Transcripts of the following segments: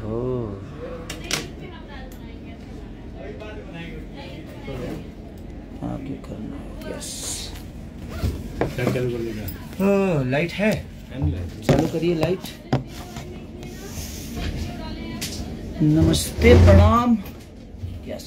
आगे करना है। यस, चालू कर लेगा। लाइट है, चालू करिए लाइट। नमस्ते, प्रणाम। यस,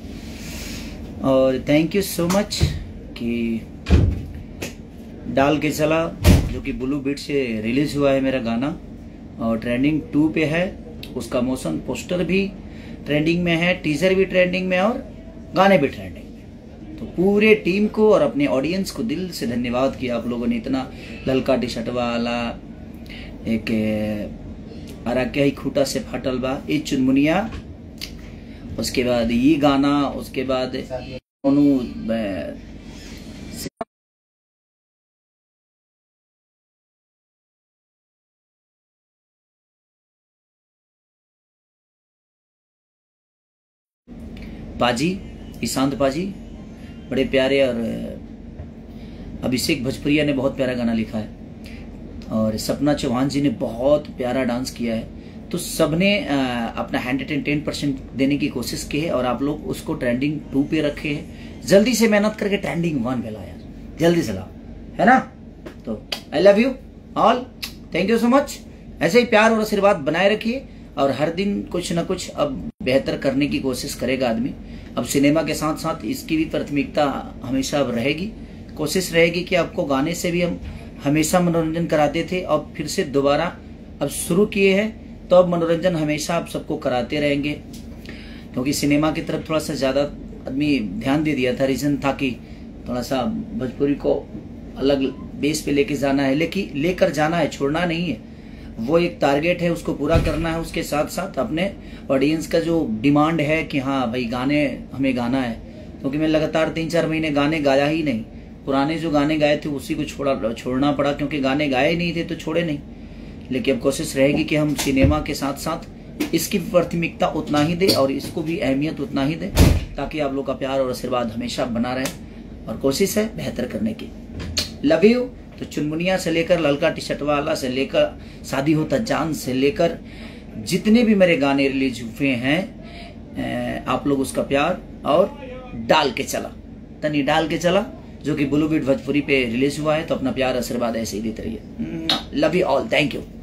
और थैंक यू सो मच कि डाल के चला, जो कि ब्लू बीट से रिलीज हुआ है मेरा गाना और ट्रेंडिंग 2 पे है। उसका मोशन पोस्टर भी ट्रेंडिंग में है, टीजर भी ट्रेंडिंग में और गाने भी ट्रेंडिंग में। तो पूरे टीम को और अपने ऑडियंस को दिल से धन्यवाद कि आप लोगों ने इतना ललका टी शर्ट वाला एक अराक्या ही खूटा से फाटल बा, ये चुनमुनिया, उसके बाद ये गाना, उसके बाद पाजी, ईशांत पाजी बड़े प्यारे, और अभिषेक भोजपुरिया ने बहुत प्यारा गाना लिखा है और सपना चौहान जी ने बहुत प्यारा डांस किया है। तो सबने अपना 110% देने की कोशिश की है और आप लोग उसको ट्रेंडिंग 2 पे रखे हैं। जल्दी से मेहनत करके ट्रेंडिंग 1 पे लाओ यार, जल्दी से लाओ, है ना। तो I love you all, thank you so much. ऐसे ही प्यार और आशीर्वाद बनाए रखिए और हर दिन कुछ ना कुछ अब बेहतर करने की कोशिश करेगा आदमी। अब सिनेमा के साथ साथ इसकी भी प्राथमिकता हमेशा अब रहेगी। कोशिश रहेगी कि आपको गाने से भी हम हमेशा मनोरंजन कराते थे और फिर से दोबारा अब शुरू किए हैं, तो अब मनोरंजन हमेशा आप सबको कराते रहेंगे, क्योंकि सिनेमा की तरफ थोड़ा सा ज्यादा आदमी ध्यान दे दिया था। रीजन था कि थोड़ा सा भोजपुरी को अलग बेस पे लेके जाना है, लेकिन लेकर जाना है, छोड़ना नहीं है। वो एक टारगेट है, उसको पूरा करना है। उसके साथ साथ अपने ऑडियंस का जो डिमांड है कि हाँ भाई गाने हमें गाना है, क्योंकि मैं लगातार 3-4 महीने गाने गाया ही नहीं। पुराने जो गाने गाए थे उसी को छोड़ना पड़ा, क्योंकि गाने गाए नहीं थे तो छोड़े नहीं। लेकिन अब कोशिश रहेगी कि हम सिनेमा के साथ साथ इसकी प्राथमिकता उतना ही दे और इसको भी अहमियत उतना ही दे, ताकि आप लोग का प्यार और आशीर्वाद हमेशा बना रहे। और कोशिश है बेहतर करने की। Love you. तो चुनमुनिया से लेकर ललका टी शर्ट वाला से लेकर शादी होता जान से लेकर जितने भी मेरे गाने रिलीज हुए हैं, आप लोग उसका प्यार और डाल के चला, तनी डाल के चला, जो कि ब्लू बीट भोजपुरी पे रिलीज हुआ है। तो अपना प्यार आशीर्वाद ऐसे ही देते रहिए। Love you all, thank you.